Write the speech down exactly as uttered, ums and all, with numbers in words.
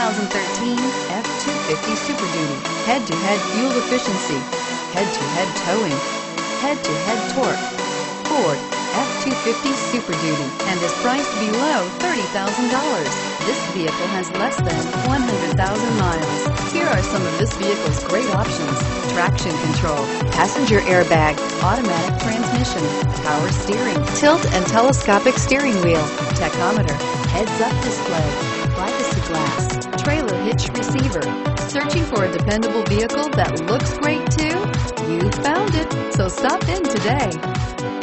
thousand thirteen F two fifty Super Duty. Head-to-head fuel efficiency, head-to-head towing, head-to-head torque. Ford F two fifty Super Duty and is priced below thirty thousand dollars. This vehicle has less than one hundred thousand miles. Here are some of this vehicle's great options: traction control, passenger airbag, automatic transmission, power steering, tilt and telescopic steering wheel, tachometer, heads-up display, privacy glass, trailer hitch receiver. Searching for a dependable vehicle that looks great too? You found it, so stop in today.